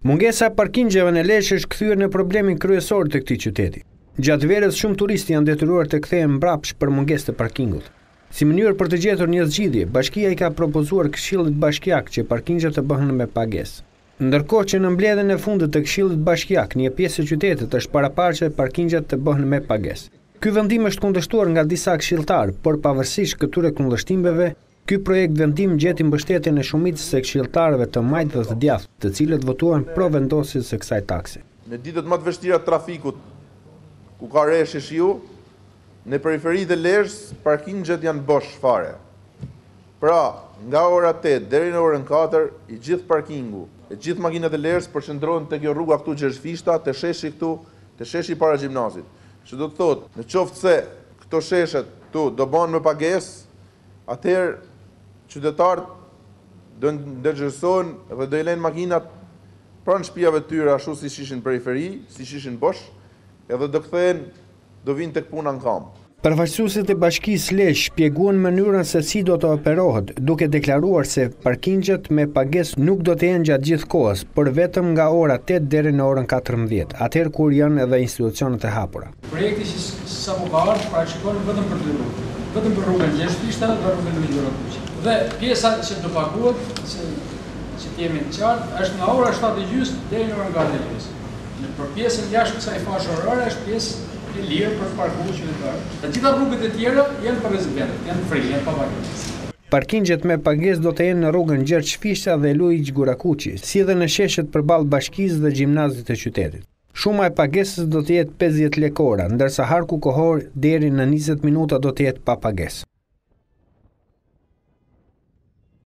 Mungesa e parkingjeve në Lezhë është kthyer në problemin kryesor të këtij qyteti. Gjatë verës shumë turistë janë detyruar të kthehen mbrapsht për mungesë të parkingut. Si mënyrë për të gjetur një zgjidhje, bashkia i ka propozuar Këshillit Bashkiak që parkingjet të bëhen me pagesë. Ndërkohë që në mbledhjen e fundit të Këshillit Bashkiak, një pjesë e qytetit është paraparë që parkingjet të bëhen me pagesë. Ky vendim është kundërshtuar nga disa këshilltarë, por pavarësisht këtyre kundërshtimeve, ky projekt vendim gjeti mbështetjen e shumicës së këshilltarëve të majtë dhe të djathtë, të cilët votuan pro vendosjes së kësaj takse. Në ditët më të vështira të trafikut, ku ka rreshtë shiu, në periferitë e Lezhës, parkingjet janë bosh fare. Pra, nga ora 8 deri në orën 4, i gjithë parkingu, e gjithë makinat e Lezhës përqendrohen te kjo rruga këtu Gjergjfishta, te sheshi këtu, te sheshi para gjimnazit. Që do të thotë, në qoftë se këto sheshet këtu do bëhen me pagesë, atëherë qytetarët do ndërgjerësohen dhe do i lënë makinat pranë shtëpiave të tyre ashtu si ishin në periferi, si ishin bosh, edhe do kthehen, do vinë tek puna në kam. Përfaqësuesit e Bashkisë Lezhë shpjeguan mënyrën se si do të operohet, duke deklaruar se parkingjet me pagesë nuk do të jenë gjatë gjithë kohës, por vetëm nga ora 8 deri në orën 14, atëherë kur janë edhe institucionet e hapura. Projekti që sapo ka ardhur parashikon vetëm për dy rrugë, vetëm për rrugën Gjergjfishta dhe rrugën Lulëkuqi. Dhe pjesa që do paguhet, që të jemi të qartë, është nga ora 7:30 deri në orën 4:30. Për pjesën jashtë kësaj fashe orare është pjesë e lirë për të parkuar qytetarët. Të gjitha rrugët e tjera janë për rezervantët, janë free, janë pa pagesë. Parkingjet me pagesë do të jenë në rrugën Gjergjfishta dhe Luiq Gurakuqi, si edhe në sheshet përballë bashkisë dhe gjimnazit të qytetit. Shuma e pagesës do të jetë 50 lekë ora, ndërsa harku kohor deri në 20 minuta do të jetë pa pagesë.